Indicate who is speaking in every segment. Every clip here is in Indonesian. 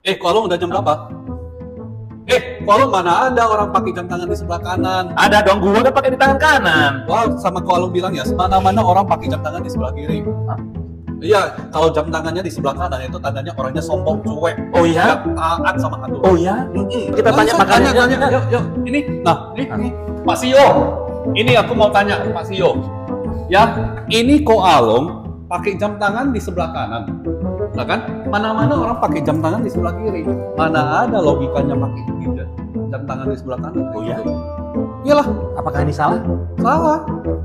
Speaker 1: Kolong udah jam berapa? Kolong mana ada orang pakai jam tangan di sebelah kanan?
Speaker 2: Ada dong, gua udah pakai di tangan kanan.
Speaker 1: Wah, sama kolong bilang ya, mana-mana orang pakai jam tangan di sebelah kiri.
Speaker 2: Hah?
Speaker 1: Iya, kalau jam tangannya di sebelah kanan itu tandanya orangnya sombong, cuek.
Speaker 2: Oh iya?
Speaker 1: Nggak taat sama aturan.
Speaker 2: Oh iya? Kita tanya makanya.
Speaker 1: Tanya. Yuk. Ini, ini Pak Sio. Ini aku mau tanya Pak Sio. Ya, ini Ko Along pakai jam tangan di sebelah kanan. Nah kan, mana-mana orang pakai jam tangan di sebelah kiri. Mana ada logikanya pakai jam tangan di sebelah kanan?
Speaker 2: Oh iya?
Speaker 1: Iyalah,
Speaker 2: Apakah ini salah?
Speaker 1: salah.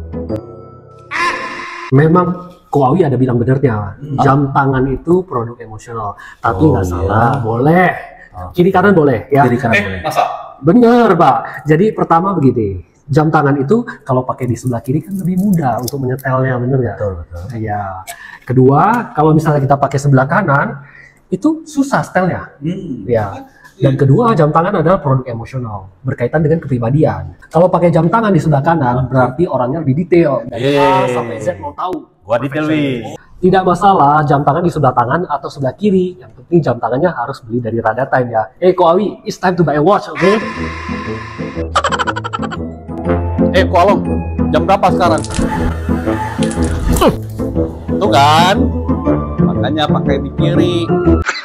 Speaker 3: Memang Ko Awi ada bilang benernya, jam tangan itu produk emosional, tapi nggak
Speaker 2: iya.
Speaker 3: salah, boleh. Kiri kanan boleh, ya.
Speaker 2: Kiri kanan boleh.
Speaker 1: Masa?
Speaker 3: Bener, Pak. Jadi pertama begini, jam tangan itu kalau pakai di sebelah kiri kan lebih mudah untuk menyetelnya, bener nggak?
Speaker 2: Betul.
Speaker 3: Iya. Kedua, kalau misalnya kita pakai sebelah kanan, itu susah setelnya. Ya. Dan kedua, jam tangan adalah produk emosional, berkaitan dengan kepribadian. Kalau pakai jam tangan di sebelah kanan, berarti orangnya lebih detail. Dari A sampai Z mau tahu.
Speaker 2: Gua detail, Wi.
Speaker 3: Tidak masalah jam tangan di sebelah tangan atau sebelah kiri. Yang penting jam tangannya harus beli dari Rada Time ya. Ko Awi, it's time to buy a watch, oke?
Speaker 1: Ko Along, jam berapa sekarang? Tuh kan, makanya pakai di kiri.